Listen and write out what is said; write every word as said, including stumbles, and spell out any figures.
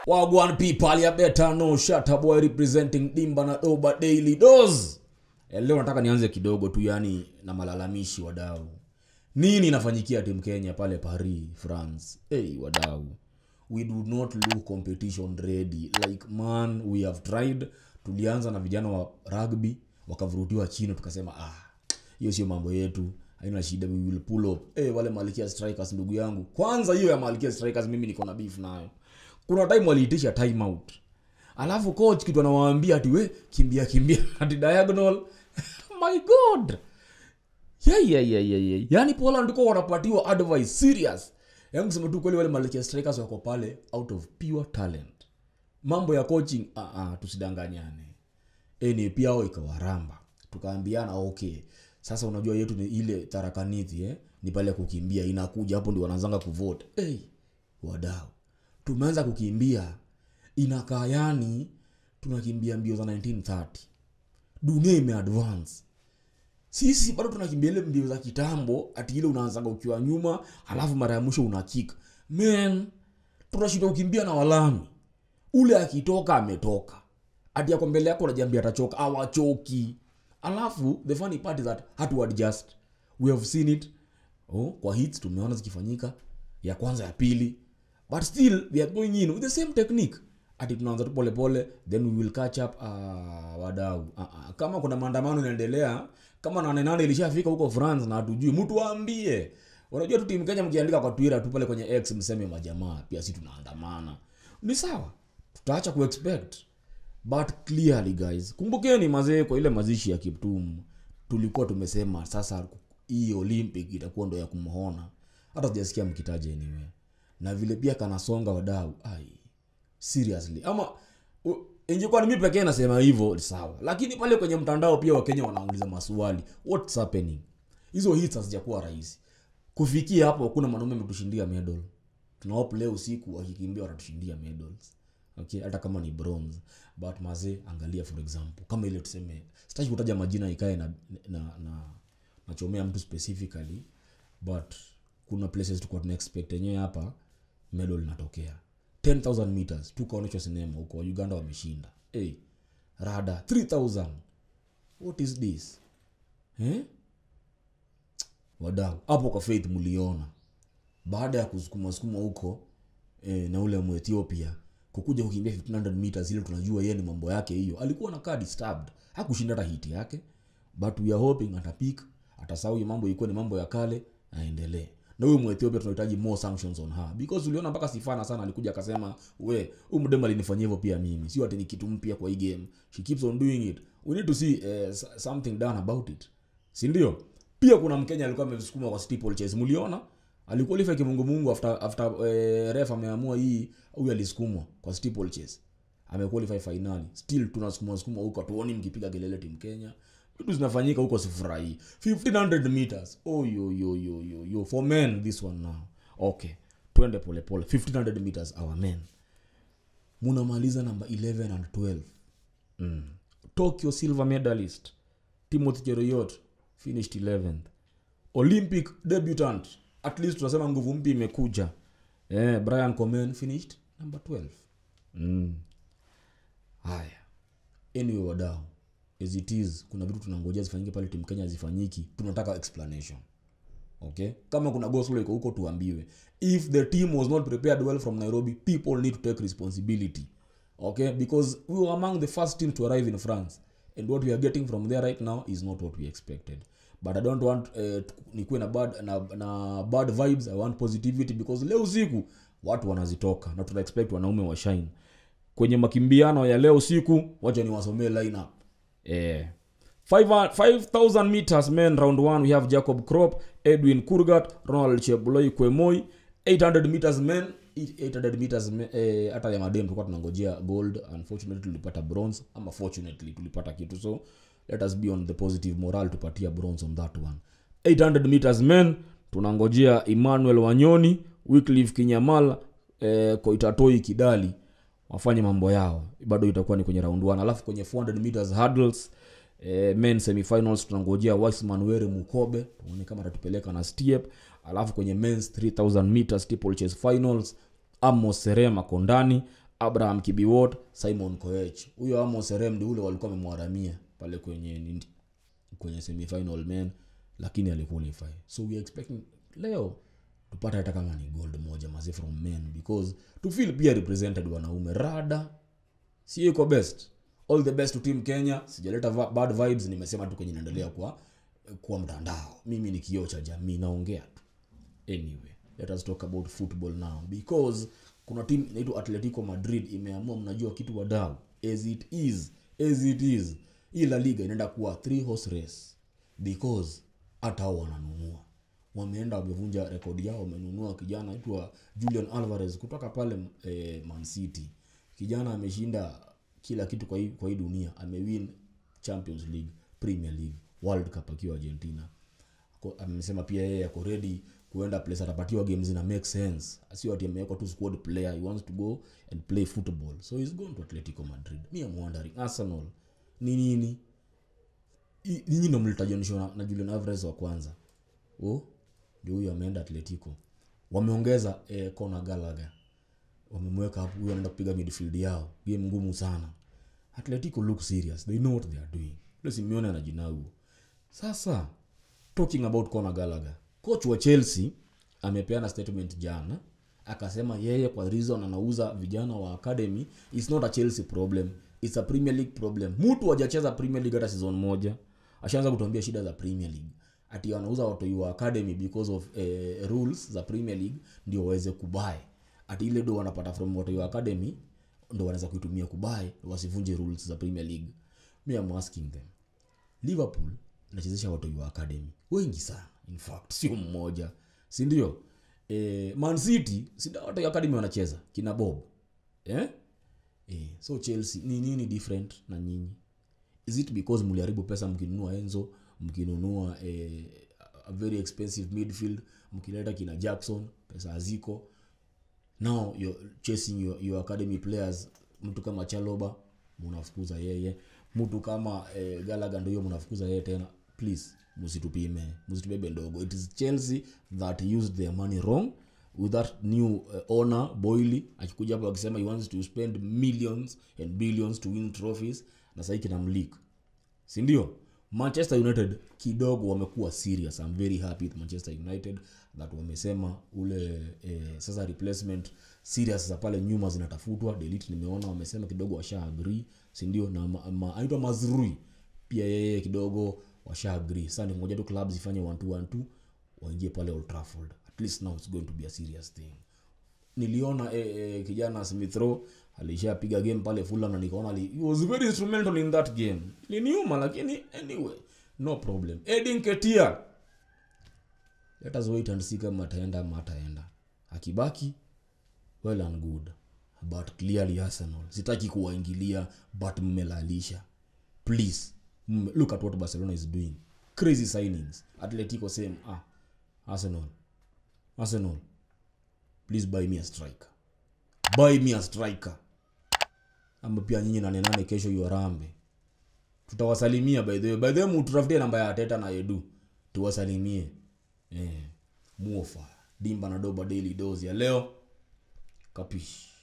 Wagwan people, you better know Shatta Boy representing Dimba na Doba Daily Dose. E, leo nataka nianze kidogo tu yani na malalamishi wadau. Nini inafanyikia timu Kenya pale Paris, France? Hey wadau. We do not look competition ready. Like man, we have tried. Tulianza na vijana wa rugby, wakavurutiwa chini tukasema ah, hiyo sio mambo yetu. Haina shida, we will pull up. Eh hey, wale Malkia Strikers ndugu yangu. Kwanza hiyo ya Malkia Strikers mimi niko na beef nayo. Kuna time waliitisha time out. Alafu coach kitu anawaambia ati we kimbia kimbia ati diagonal. My god. Yeah yeah yeah yeah yeah. Yaani Poland ndiko wanapatiwa advice serious. Yangu sema tu kweli wale Malkia Strikers wako pale out of pure talent. Mambo ya coaching ah uh, uh, tusidanganyane. Eni pia wao ikawaramba. Tukaambiana okay. Sasa unajua yetu ni ile tarakanithi eh ni pale kukimbia inakuja hapo ndio wanaanza kuvote. Eh hey, wadau. Tumeanza kukimbia inakaa yani tunakimbia mbio za nineteen thirty. Dunia imeadvance. Sisi bado tunakimbia ile mbio za kitambo ati ile unaanza ukiwa nyuma halafu mara ya mwisho unakick. Man, tunashinda kukimbia na walami. Ule akitoka ametoka. Hadi yako mbele yako unajiambia atachoka, hawachoki. Alafu the funny part is that hatu adjust. We have seen it. Oh, kwa hits tumeona zikifanyika ya kwanza ya pili. But still they are going in with the same technique. Ati tunaanza tu pole pole, then we will catch up. Ah, wadau. Uh, uh, kama kuna maandamano yanaendelea, kama nane nane ilishafika huko France na hatujui, mtu waambie. Unajua tu timu Kenya mkiandika kwa Twitter tu pale kwenye X mseme majamaa, pia sisi tunaandamana. Ni sawa. Tutaacha kuexpect. But clearly guys, kumbukeni mazee kwa ile mazishi ya Kiptum, tulikuwa tumesema sasa hii Olympic itakuwa ndo ya kumhona. Hata sijasikia mkitaje anyway. Na vile pia kanasonga wadau. Ai. Seriously. Ama ingekuwa ni mimi pekee nasema hivyo sawa. Lakini pale kwenye mtandao pia Wakenya wanauliza maswali. What's happening? Hizo hits hazijakuwa rahisi. Kufikia hapo hakuna mwanaume ametushindia medal. Tunahope leo usiku wakikimbia watatushindia medals. Okay, hata kama ni bronze. But maze angalia for example, kama ile tuseme sitaki kutaja majina ikae na na na nachomea mtu specifically, but kuna places tulikuwa tuna expect yenyewe hapa medal inatokea. ten thousand meters tukaonyeshwa sinema huko Uganda wameshinda. Eh, hey, rada three thousand. What is this? Eh? Wadau, hapo kwa Faith mliona. Baada ya kusukuma sukuma huko eh, na ule Ethiopia kukuja kukimbia fifteen hundred meters ile tunajua yeye ni mambo yake hiyo. Alikuwa na card disturbed. Hakushinda hata hit yake. But we are hoping atapik, atasahau mambo iko ni mambo ya kale aendelee. Na huyo Mwethiopia tunahitaji more sanctions on her because uliona mpaka Sifana sana alikuja akasema we huyu mdema alinifanyia hivyo pia mimi. Sio ati ni kitu mpya kwa hii game. She keeps on doing it. We need to see uh, something done about it. Si ndio? Pia kuna Mkenya alikuwa amesukuma kwa steeplechase. Mliona? Aliqualify kimungu mungu after after uh, ref ameamua hii huyu alisukumwa kwa steeplechase. Amequalify finali. Still tunasukuma sukuma huko tuone mkipiga kelele timu Kenya. Vitu zinafanyika huko sifurahi. fifteen hundred meters. Oh yo yo yo yo yo for men this one now. Okay. Twende pole pole. fifteen hundred meters our men. Munamaliza number eleven and twelve. Mm. Tokyo silver medalist Timothy Cheruiyot finished eleventh. Olympic debutant at least tunasema nguvu mpya imekuja. Eh, Brian Komen finished number twelve. Mm. Haya. Anyway wadau, as it is kuna vitu tunangojea zifanyike pale timu Kenya zifanyiki. Tunataka explanation. Okay? Kama kuna go slow iko huko tuambiwe. If the team was not prepared well from Nairobi, people need to take responsibility. Okay? Because we were among the first team to arrive in France. And what we are getting from there right now is not what we expected. But I don't want uh, nikuwe na bad na, na bad vibes. I want positivity because leo usiku watu wanazitoka na tuna expect wanaume wa shine. Kwenye makimbiano ya leo usiku wacha niwasomee lineup. Eh five thousand meters men round one we have Jacob Krop, Edwin Kurgat, Ronald Chebuloi Kwemoi. eight hundred meters men, eight hundred meters eh hata ya madem tulikuwa tunangojea gold, unfortunately tulipata bronze, ama fortunately tulipata kitu, so let us be on the positive morale tupatia bronze on that one. eight hundred meters men tunangojea Emmanuel Wanyoni, Wycliffe Kinyamala, eh, Koitatoi Kidali wafanye mambo yao. Bado itakuwa ni kwenye round one. Alafu kwenye four hundred meters hurdles eh, men semifinals tunangojea Wiseman Were Mukobe, tuone kama atatupeleka na step. Alafu kwenye men's three thousand meters steeplechase finals Amos Serema Kondani, Abraham Kibiwot, Simon Koech. Huyo Amos Serem ule walikuwa wamemwaramia pale kwenye kwenye semi-final men, lakini aliqualify. So we are expecting leo tupata hata kama ni gold moja maze from men, because to feel pia represented wanaume rada si yuko best. All the best to team Kenya. Sijaleta bad vibes, nimesema tu kwenye inaendelea kwa kwa mtandao. Mimi ni kioo cha jamii, naongea tu. Anyway, let us talk about football now, because kuna team inaitwa Atletico Madrid imeamua, mnajua kitu wadau, as it is as it is hii La Liga inaenda kuwa three horse race, because hata hao wananunua, wameenda wamevunja rekodi yao, wamenunua kijana aitwa Julian Alvarez kutoka pale eh, Man City. Kijana ameshinda kila kitu kwa hii kwa hii dunia, amewin Champions League, Premier League, World Cup akiwa Argentina. Amesema pia yeye yako ready kuenda place atapatiwa games ina make sense. Asio ati ameweka tu squad player, he wants to go and play football. So he's going to Atletico Madrid. Me I'm wondering, Arsenal ni nini? Ninyi ndo mlitajonishwa na Julian Alvarez wa kwanza. Oh, ndio huyo ameenda Atletico. Wameongeza eh, Conor Gallagher. Wamemweka hapo, huyo anaenda kupiga midfield yao. Game ngumu sana. Atletico look serious. They know what they are doing. Leo Simeone anajinau. Sasa talking about Conor Gallagher, coach wa Chelsea amepeana statement jana, akasema yeye kwa reason anauza vijana wa academy is not a Chelsea problem, it's a Premier League problem. Mtu hajacheza Premier League hata season moja, ashaanza kutuambia shida za Premier League. Ati wanauza watu wa academy because of eh, rules za Premier League ndio waweze kubai. Ati ile do wanapata from watu wa academy ndio wanaweza kuitumia kubai, wasivunje rules za Premier League. Me am asking them, Liverpool anachezesha watu wa academy wengi sana, in fact sio mmoja, si ndio? Eh, Man City si ndio watu wa academy wanacheza kina Bob, eh eh so Chelsea ni nini different na nyinyi? Is it because mliharibu pesa mkinunua Enzo, mkinunua eh, a very expensive midfield, mkileta kina Jackson, pesa haziko, now you're chasing your, your academy players? Mtu kama Chaloba mnafukuza yeye, mtu kama eh, Gallagher ndio mnafukuza yeye tena. Please, musitupime, musitubebe ndogo. It is Chelsea that used their money wrong with that new uh, owner Boyle akikuja hapo akisema he wants to spend millions and billions to win trophies, na sasa hiki namleak, si ndio? Manchester United kidogo wamekuwa serious. I'm very happy with Manchester United that wamesema ule eh, sasa replacement serious za pale nyuma zinatafutwa. Delete nimeona wamesema kidogo washa agree, si ndio? Na ma, aitwa Mazrui pia yeye kidogo washa agree. Sasa ngoja tu clubs ifanye one two one two waingie pale Old Trafford. At least now it's going to be a serious thing. Niliona eh, eh, kijana Smith Rowe alishapiga game pale Fulham na nikaona he was very instrumental in that game. Iliniuma, lakini anyway no problem. Edin Ketia, let us wait and see kama ataenda ama ataenda. Akibaki well and good, but clearly Arsenal sitaki kuwaingilia, but mmelalisha. Please look at what Barcelona is doing. Crazy signings. Atletico same. Ah, Arsenal Arsenal please buy me a striker. Buy me a striker. Amba pia nyinyi nane nane kesho yuarambe. Tutawasalimia by the way. By the way mtutafutie namba ya Teta na Edu. Tuwasalimie. Eh, Muofa. Dimba na Doba Daily Dose ya leo. Kapish.